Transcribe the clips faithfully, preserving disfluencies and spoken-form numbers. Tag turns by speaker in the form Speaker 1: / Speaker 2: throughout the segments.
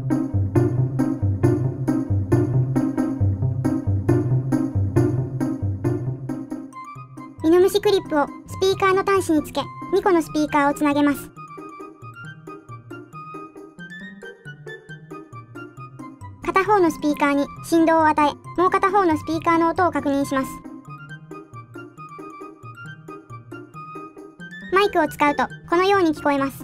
Speaker 1: ミノムシクリップをスピーカーの端子につけ、にこのスピーカーをつなげます。片方のスピーカーに振動を与え、もう片方のスピーカーの音を確認します。マイクを使うとこのように聞こえます。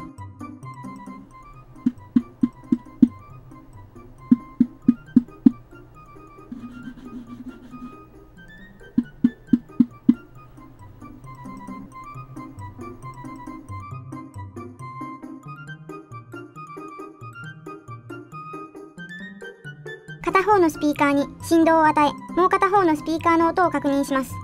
Speaker 1: 片方のスピーカーに振動を与え、もう片方のスピーカーの音を確認します。